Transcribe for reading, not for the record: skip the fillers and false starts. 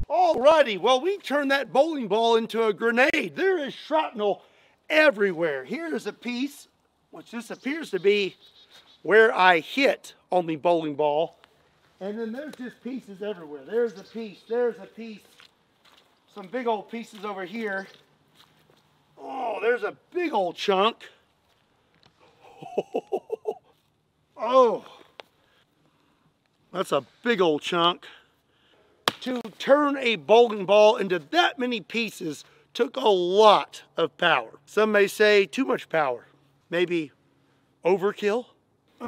Alrighty, well, we turned that bowling ball into a grenade. There is shrapnel everywhere. Here is a piece, which this appears to be where I hit on the bowling ball. And then there's just pieces everywhere. There's a piece, some big old pieces over here. Oh, there's a big old chunk. Oh, that's a big old chunk. To turn a bowling ball into that many pieces took a lot of power. Some may say too much power. Maybe overkill?